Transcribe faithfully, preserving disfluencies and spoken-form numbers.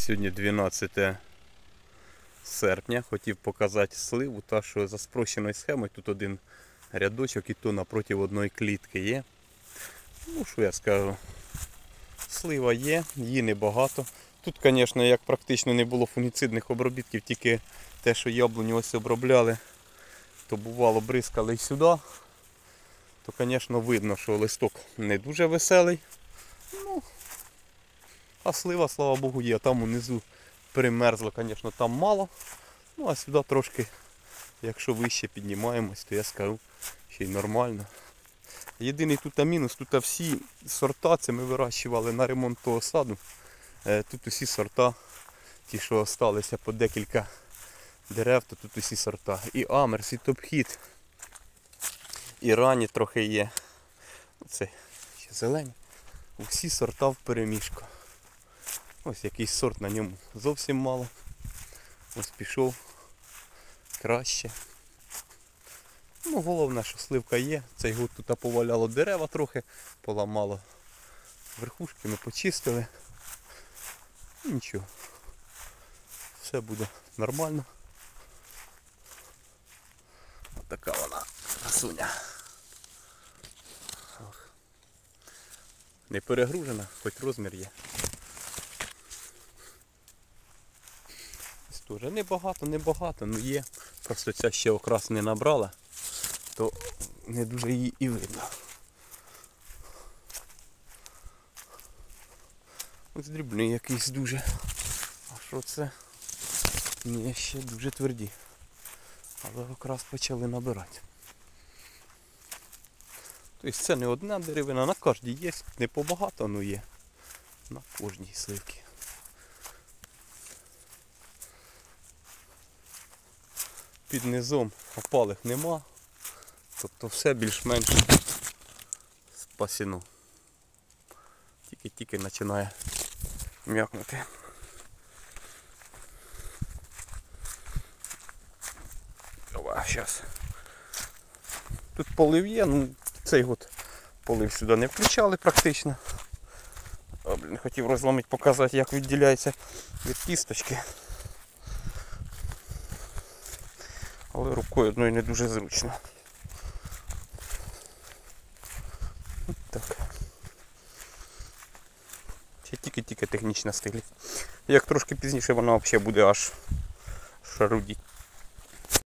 Сьогодні дванадцяте серпня. Хотів показати сливу, та що за спрощеною схемою тут один рядочок і то напроти одної клітки є. Ну що я скажу, слива є, її небагато. Тут, звісно, як практично не було фунгіцидних обробітків, тільки те, що яблуню ось обробляли, то бувало бризкали і сюди, то, звісно, видно, що листок не дуже веселий. Ну, а слива, слава Богу, є. Там унизу примерзло, звісно, там мало. Ну, а сюди трошки, якщо вище піднімаємось, то я скажу, ще й нормально. Єдиний тут мінус, тут всі сорта, це ми вирощували на ремонт того саду. Тут усі сорта, ті, що залишилися по декілька дерев, то тут усі сорта. І Амерс, і Топхід, і ранні трохи є. Це ще зелені. Усі сорта в перемішку. Ось якийсь сорт на ньому зовсім мало. Ось пішов краще. Ну, головне, що сливка є. Цей год тут поваляло дерева трохи, поламало верхушки, ми почистили. Нічого. Все буде нормально. Ось така вона красуня. Не перегружена, хоч розмір є. Ось теж небагато, небагато, але є. Просто ця ще окрас не набрала, то не дуже її і видно. Ось дрібний якийсь дуже. А що це? Ні, ще дуже тверді. Але якраз почали набирати. Тобто це не одна деревина, на кожній є, не побагато, але є. На кожній сливці. Під низом опалих нема. Тобто все більш-менш спасено. Тільки-тільки починає м'якнути. Зараз. Тут полив є, ну цей год полив сюди не включали практично. О, блін, хотів розламити, показати, як відділяється від кісточки. Але рукою одною не дуже зручно. Так. Ще тільки-тільки технічна стиль. Як трошки пізніше вона взагалі буде аж шарудіть.